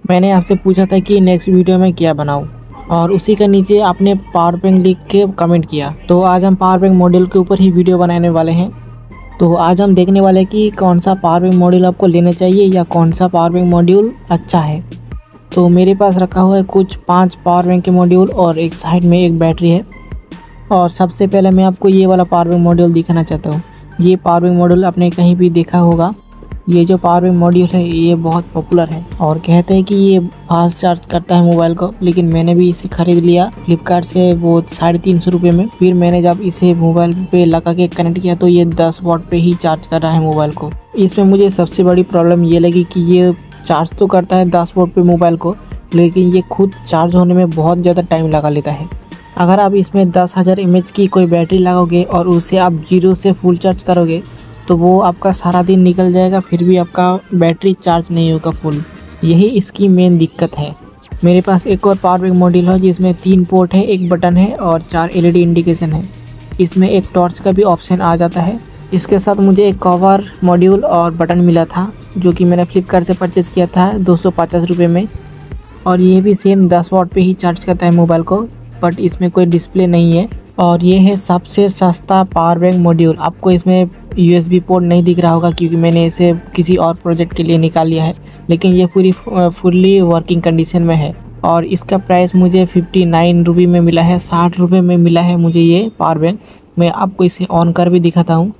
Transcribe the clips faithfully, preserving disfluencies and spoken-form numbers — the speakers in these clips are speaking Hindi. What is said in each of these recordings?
मैंने आपसे पूछा था कि नेक्स्ट वीडियो में क्या बनाऊं और उसी का नीचे आपने पावर बैंक लिख के कमेंट किया। तो आज हम पावर बैंक मॉड्यूल के ऊपर ही वीडियो बनाने वाले हैं। तो आज हम देखने वाले हैं कि कौन सा पावर बैंक मॉड्यूल आपको लेना चाहिए या कौन सा पावर बैंक मॉड्यूल अच्छा है। तो मेरे पास रखा हुआ है कुछ पाँच पावर बैंक के मॉड्यूल और एक साइड में एक बैटरी है। और सबसे पहले मैं आपको ये वाला पावर बैंक मॉड्यूल दिखाना चाहता हूँ। ये पावर बैंक मॉड्यूल आपने कहीं भी देखा होगा। ये जो पावर बैंक मॉड्यूल है ये बहुत पॉपुलर है और कहते हैं कि ये फास्ट चार्ज करता है मोबाइल को। लेकिन मैंने भी इसे ख़रीद लिया फ्लिपकार्ट से वो साढ़े तीन सौ रुपये में। फिर मैंने जब इसे मोबाइल पे लगा के कनेक्ट किया तो ये दस वाट पे ही चार्ज कर रहा है मोबाइल को। इसमें मुझे सबसे बड़ी प्रॉब्लम ये लगी कि ये चार्ज तो करता है दस वाट पे मोबाइल को, लेकिन ये खुद चार्ज होने में बहुत ज़्यादा टाइम लगा लेता है। अगर आप इसमें दस हज़ार एम एच की कोई बैटरी लगाओगे और उसे आप जीरो से फुल चार्ज करोगे तो वो आपका सारा दिन निकल जाएगा, फिर भी आपका बैटरी चार्ज नहीं होगा फुल। यही इसकी मेन दिक्कत है। मेरे पास एक और पावर बैंक मॉड्यूल है जिसमें तीन पोर्ट है, एक बटन है और चार एल ई डी इंडिकेशन है। इसमें एक टॉर्च का भी ऑप्शन आ जाता है। इसके साथ मुझे एक कवर मॉड्यूल और बटन मिला था जो कि मैंने फ्लिपकार्ट से परचेज़ किया था दो सौ पचास रुपये में। और ये भी सेम दस वाट पे ही चार्ज करता है मोबाइल को, बट इसमें कोई डिस्प्ले नहीं है। और ये है सबसे सस्ता पावर बैंक मॉड्यूल। आपको इसमें यू एस बी पोर्ट नहीं दिख रहा होगा क्योंकि मैंने इसे किसी और प्रोजेक्ट के लिए निकाल लिया है, लेकिन ये पूरी फुल्ली वर्किंग कंडीशन में है। और इसका प्राइस मुझे फिफ्टी नाइन रुपये में मिला है, साठ रुपये में मिला है मुझे ये पावर बैंक। मैं आपको इसे ऑन कर भी दिखाता हूँ।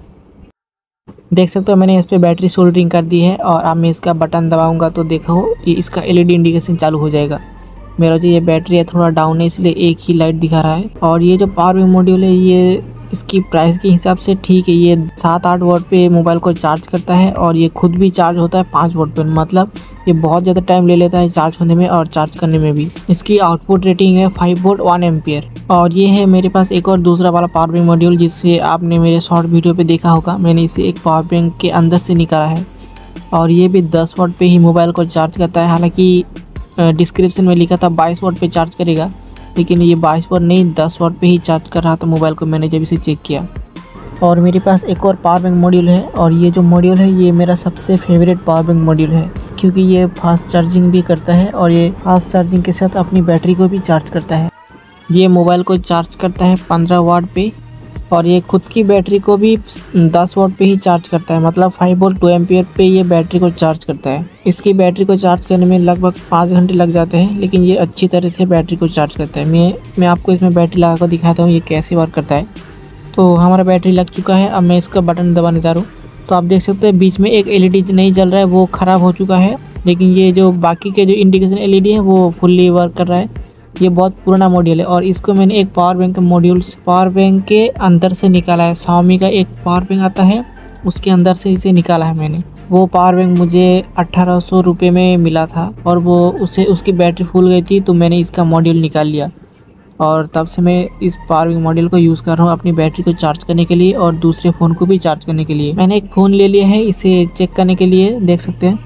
देख सकते हो मैंने इस पर बैटरी सोल्डरिंग कर दी है और अब मैं इसका बटन दबाऊँगा तो देखो ये इसका एल ई डी इंडिकेशन चालू हो जाएगा। मेरा जो ये बैटरी है थोड़ा डाउन है इसलिए एक ही लाइट दिखा रहा है। और ये जो पावर बैंक मॉड्यूल है ये इसकी प्राइस के हिसाब से ठीक है। ये सात आठ वाट पे मोबाइल को चार्ज करता है और ये खुद भी चार्ज होता है पाँच वाट पे। मतलब ये बहुत ज़्यादा टाइम ले लेता है चार्ज होने में और चार्ज करने में भी। इसकी आउटपुट रेटिंग है फाइव वोल्ट वन एम्पियर। और ये है मेरे पास एक और दूसरा वाला पावर बैंक मॉड्यूल जिससे आपने मेरे शॉर्ट वीडियो पे देखा होगा। मैंने इसे एक पावर बैंक के अंदर से निकाला है और ये भी दस वाट पे ही मोबाइल को चार्ज करता है। हालांकि डिस्क्रिप्शन में लिखा था बाईस वाट पे चार्ज करेगा, लेकिन ये बाईस वाट नहीं दस वाट पे ही चार्ज कर रहा था मोबाइल को मैंने जब इसे चेक किया। और मेरे पास एक और पावर बैंक मॉड्यूल है और ये जो मॉड्यूल है ये मेरा सबसे फेवरेट पावर बैंक मॉड्यूल है क्योंकि ये फास्ट चार्जिंग भी करता है और ये फास्ट चार्जिंग के साथ अपनी बैटरी को भी चार्ज करता है। ये मोबाइल को चार्ज करता है पंद्रह वाट पे और ये खुद की बैटरी को भी दस वाट पे ही चार्ज करता है। मतलब फाइव वोल्ट टू एम्पियर पे ये बैटरी को चार्ज करता है। इसकी बैटरी को चार्ज करने में लगभग पाँच घंटे लग जाते हैं, लेकिन ये अच्छी तरह से बैटरी को चार्ज करता है। मैं मैं आपको इसमें बैटरी लगा कर दिखाता हूँ ये कैसे वर्क करता है। तो हमारा बैटरी लग चुका है। अब मैं इसका बटन दबाने जा रहा हूँ तो आप देख सकते हैं बीच में एक एल ई डी नहीं जल रहा है, वो ख़राब हो चुका है। लेकिन ये जो बाकी के जो इंडिकेशन एल ई डी है वो फुल्ली वर्क कर रहा है। ये बहुत पुराना मॉड्यूल है और इसको मैंने एक पावर बैंक का मॉड्यूल पावर बैंक के अंदर से निकाला है। Xiaomi का एक पावर बैंक आता है उसके अंदर से इसे निकाला है मैंने। वो पावर बैंक मुझे अट्ठारह सौ रुपये में मिला था और वो उसे उसकी बैटरी फुल गई थी तो मैंने इसका मॉड्यूल निकाल लिया और तब से मैं इस पावर बैंक मॉड्यूल को यूज़ कर रहा हूँ अपनी बैटरी को चार्ज करने के लिए और दूसरे फ़ोन को भी चार्ज करने के लिए। मैंने एक फ़ोन ले लिया है इसे चेक करने के लिए, देख सकते हैं।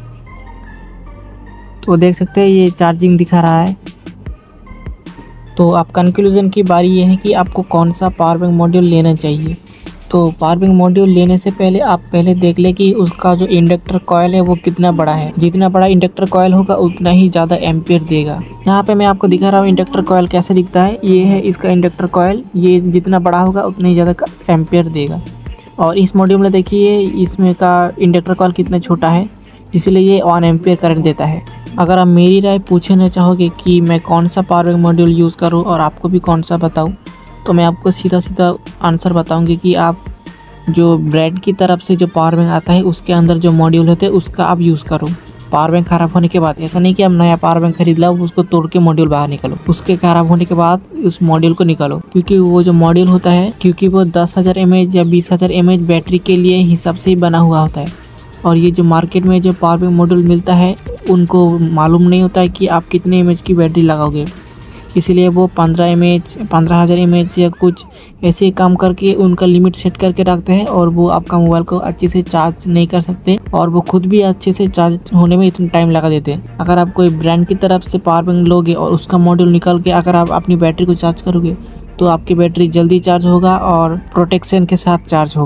तो देख सकते हैं ये चार्जिंग दिखा रहा है। तो अब कंक्लूज़न की बारी ये है कि आपको कौन सा पावर बैंक मॉड्यूल लेना चाहिए। तो पावर बैंक मॉड्यूल लेने से पहले आप पहले देख लें कि उसका जो इंडक्टर कॉयल है वो कितना बड़ा है। जितना बड़ा इंडक्टर कॉयल होगा उतना ही ज़्यादा एम्पियर देगा। यहाँ पे मैं आपको दिखा रहा हूँ इंडक्टर कॉयल कैसे दिखता है। ये है इसका इंडक्टर कॉयल, ये जितना बड़ा होगा उतना ही ज़्यादा एम्पियर देगा। और इस मॉड्यूल में देखिए इसमें का इंडक्टर कॉयल कितना छोटा है, इसलिए ये वन एम्पियर करंट देता है। अगर आप मेरी राय पूछना चाहोगे कि मैं कौन सा पावर बैंक मॉड्यूल यूज़ करूं और आपको भी कौन सा बताऊं, तो मैं आपको सीधा सीधा आंसर बताऊंगी कि आप जो ब्रांड की तरफ से जो पावर बैंक आता है उसके अंदर जो मॉड्यूल होते हैं उसका आप यूज़ करो। पावर बैंक ख़राब होने के बाद ऐसा नहीं कि आप नया पावर बैंक खरीद लो उसको तोड़ के मॉड्यूल बाहर निकालो, उसके ख़राब होने के बाद उस मॉड्यूल को निकालो। क्योंकि वो जो मॉड्यूल होता है क्योंकि वो दस हज़ार एम एच या बीस हज़ार एम एच बैटरी के लिए हिसाब से ही बना हुआ होता है। और ये जो मार्केट में जो पावर बैंक मॉड्यूल मिलता है उनको मालूम नहीं होता है कि आप कितने एम एच की बैटरी लगाओगे, इसलिए वो पंद्रह एम एच पंद्रह हज़ार एम एच या कुछ ऐसे काम करके उनका लिमिट सेट करके रखते हैं और वो आपका मोबाइल को अच्छे से चार्ज नहीं कर सकते और वो खुद भी अच्छे से चार्ज होने में इतना टाइम लगा देते हैं। अगर आप कोई ब्रांड की तरफ से पावर बैंक लोगे और उसका मॉड्यूल निकाल के अगर आप अपनी बैटरी को चार्ज करोगे तो आपकी बैटरी जल्दी चार्ज होगा और प्रोटेक्शन के साथ चार्ज होगा।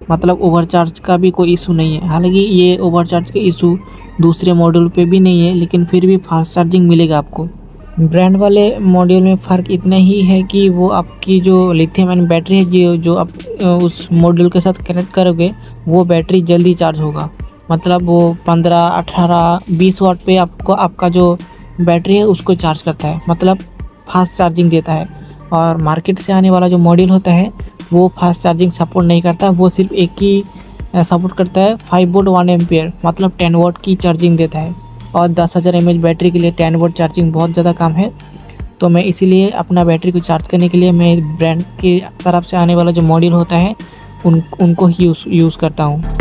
मतलब ओवरचार्ज का भी कोई इशू नहीं है। हालांकि ये ओवरचार्ज का इशू दूसरे मॉड्यूल पे भी नहीं है, लेकिन फिर भी फास्ट चार्जिंग मिलेगा आपको। ब्रांड वाले मॉड्यूल में फ़र्क इतना ही है कि वो आपकी जो लिथियम आयन बैटरी है जो जो आप उस मॉड्यूल के साथ कनेक्ट करोगे वो बैटरी जल्दी चार्ज होगा। मतलब वो पंद्रह अठारह बीस वाट पे आपको आपका जो बैटरी है उसको चार्ज करता है, मतलब फास्ट चार्जिंग देता है। और मार्केट से आने वाला जो मॉड्यूल होता है वो फास्ट चार्जिंग सपोर्ट नहीं करता, वो सिर्फ एक ही सपोर्ट करता है फाइव वोल्ट वन एम्पियर, मतलब टेन वोल्ट की चार्जिंग देता है। और दस हज़ार एम एच बैटरी के लिए टेन वोल्ट चार्जिंग बहुत ज़्यादा कम है। तो मैं इसीलिए अपना बैटरी को चार्ज करने के लिए मैं ब्रांड की तरफ से आने वाला जो मॉड्यूल होता है उन उनको ही यूज़ यूज़ करता हूँ।